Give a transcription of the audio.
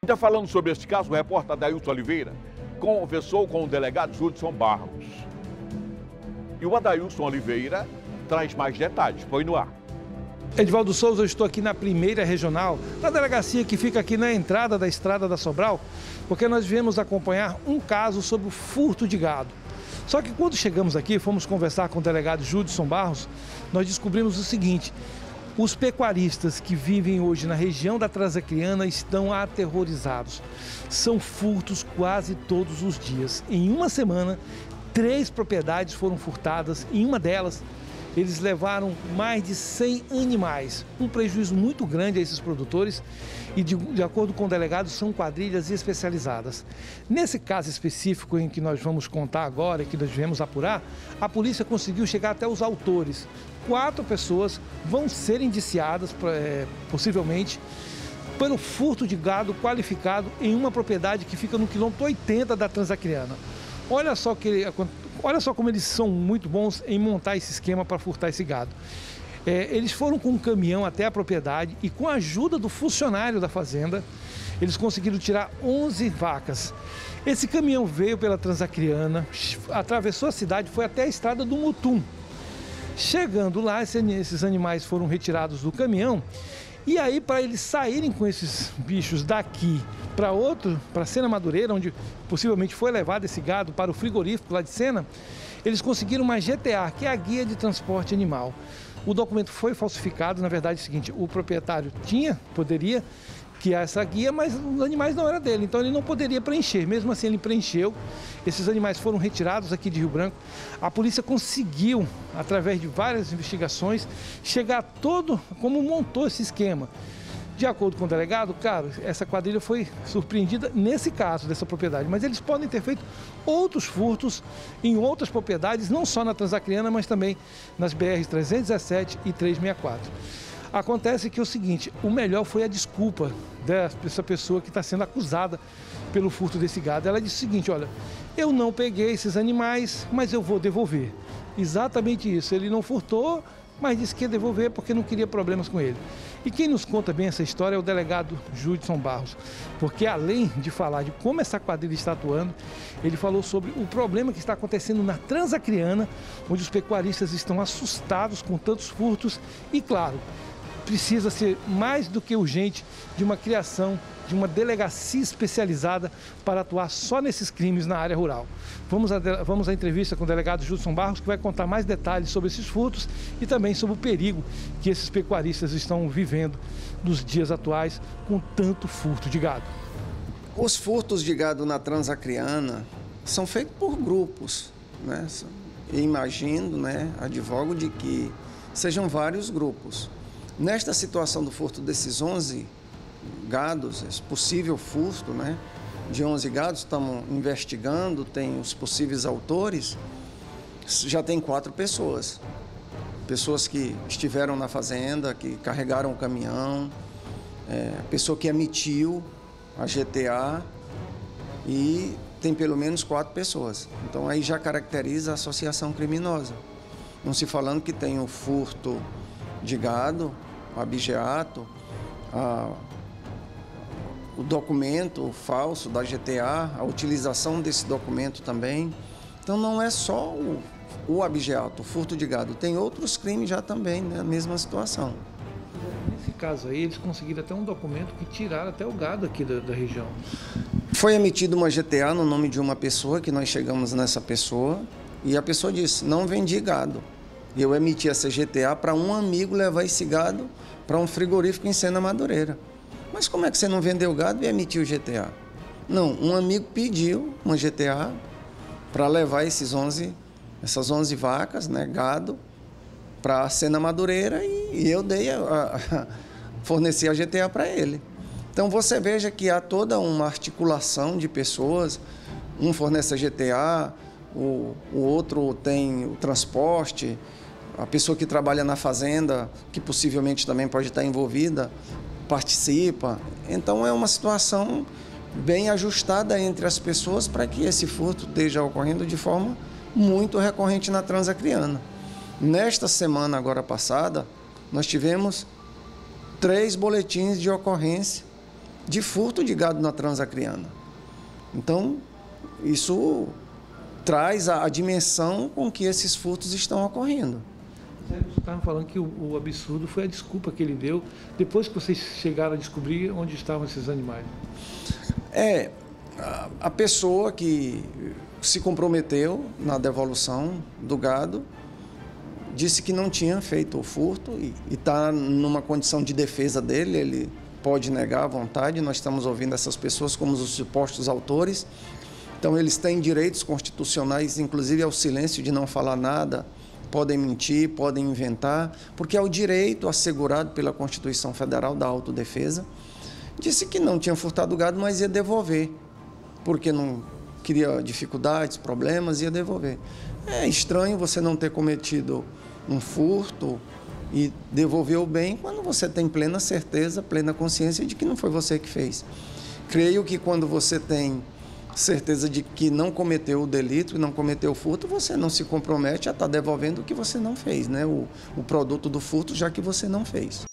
Ainda falando sobre este caso, o repórter Adailson Oliveira conversou com o delegado Judson Barros. E o Adailson Oliveira traz mais detalhes. Põe no ar. Edivaldo Souza, eu estou aqui na Primeira Regional, na delegacia que fica aqui na entrada da Estrada da Sobral, porque nós viemos acompanhar um caso sobre o furto de gado. Só que quando chegamos aqui, fomos conversar com o delegado Judson Barros, nós descobrimos o seguinte: os pecuaristas que vivem hoje na região da Transacriana estão aterrorizados. São furtos quase todos os dias. Em uma semana, 3 propriedades foram furtadas. Em uma delas, eles levaram mais de 100 animais. Um prejuízo muito grande a esses produtores e, de acordo com o delegado, são quadrilhas especializadas. Nesse caso específico em que nós vamos contar agora, que nós viemos apurar, a polícia conseguiu chegar até os autores. 4 pessoas vão ser indiciadas, possivelmente, pelo furto de gado qualificado em uma propriedade que fica no quilômetro 80 da Transacriana. Olha só como eles são muito bons em montar esse esquema para furtar esse gado. Eles foram com um caminhão até a propriedade e, com a ajuda do funcionário da fazenda, eles conseguiram tirar 11 vacas. Esse caminhão veio pela Transacriana, atravessou a cidade, foi até a estrada do Mutum. Chegando lá, esses animais foram retirados do caminhão. E aí, para eles saírem com esses bichos daqui para Sena Madureira, onde possivelmente foi levado esse gado para o frigorífico lá de Sena, eles conseguiram uma GTA, que é a Guia de Transporte Animal. O documento foi falsificado. Na verdade é o seguinte: o proprietário poderia criar essa guia, mas os animais não eram dele, então ele não poderia preencher. Mesmo assim, ele preencheu. Esses animais foram retirados aqui de Rio Branco. A polícia conseguiu, através de várias investigações, chegar a como montou esse esquema. De acordo com o delegado, cara, essa quadrilha foi surpreendida nesse caso dessa propriedade, mas eles podem ter feito outros furtos em outras propriedades, não só na Transacriana, mas também nas BRs 317 e 364. Acontece que é o seguinte: o melhor foi a desculpa dessa pessoa que está sendo acusada pelo furto desse gado. Ela disse o seguinte: olha, eu não peguei esses animais, mas eu vou devolver. Exatamente isso, ele não furtou, mas disse que ia devolver porque não queria problemas com ele. E quem nos conta bem essa história é o delegado Judson Barros, porque além de falar de como essa quadrilha está atuando, ele falou sobre o problema que está acontecendo na Transacriana, onde os pecuaristas estão assustados com tantos furtos e, claro, precisa ser mais do que urgente de uma criação de uma delegacia especializada para atuar só nesses crimes na área rural. Vamos à entrevista com o delegado Judson Barros, que vai contar mais detalhes sobre esses furtos e também sobre o perigo que esses pecuaristas estão vivendo nos dias atuais com tanto furto de gado. Os furtos de gado na Transacriana são feitos por grupos, né? Eu imagino, né, advogo de que sejam vários grupos. Nesta situação do furto desses 11 gados, esse possível furto, né, de 11 gados, estamos investigando, tem os possíveis autores, já tem 4 pessoas. Pessoas que estiveram na fazenda, que carregaram o caminhão, pessoa que emitiu a GTA, e tem pelo menos 4 pessoas. Então aí já caracteriza a associação criminosa. Não se falando que tem o furto de gado, o abigeato, o documento falso da GTA, a utilização desse documento também. Então não é só o abigeato, o furto de gado, tem outros crimes já também, né? A mesma situação. Nesse caso aí, eles conseguiram até um documento que tiraram até o gado aqui da região. Foi emitida uma GTA no nome de uma pessoa, que nós chegamos nessa pessoa, e a pessoa disse: não vendi gado. E eu emiti essa GTA para um amigo levar esse gado para um frigorífico em Sena Madureira. Mas como é que você não vendeu gado e emitiu o GTA? Não, um amigo pediu uma GTA para levar essas 11 vacas, né, gado, para Sena Madureira, e eu forneci a GTA para ele. Então você veja que há toda uma articulação de pessoas, um fornece a GTA, o outro tem o transporte, a pessoa que trabalha na fazenda, que possivelmente também pode estar envolvida, participa. Então é uma situação bem ajustada entre as pessoas para que esse furto esteja ocorrendo de forma muito recorrente na Transacriana. Nesta semana agora passada, nós tivemos 3 boletins de ocorrência de furto de gado na Transacriana. Então, isso traz a dimensão com que esses furtos estão ocorrendo. Você estava falando que o absurdo foi a desculpa que ele deu depois que vocês chegaram a descobrir onde estavam esses animais. A pessoa que se comprometeu na devolução do gado disse que não tinha feito o furto e está numa condição de defesa dele, ele pode negar à vontade, nós estamos ouvindo essas pessoas como os supostos autores, então eles têm direitos constitucionais, inclusive ao silêncio de não falar nada, podem mentir, podem inventar, porque é o direito assegurado pela Constituição Federal da autodefesa. Disse que não tinha furtado o gado, mas ia devolver, porque não queria dificuldades, problemas, ia devolver. É estranho você não ter cometido um furto e devolver o bem quando você tem plena certeza, plena consciência de que não foi você que fez. Creio que quando você tem certeza de que não cometeu o delito e não cometeu o furto, você não se compromete a estar devolvendo o que você não fez, né? O produto do furto, já que você não fez.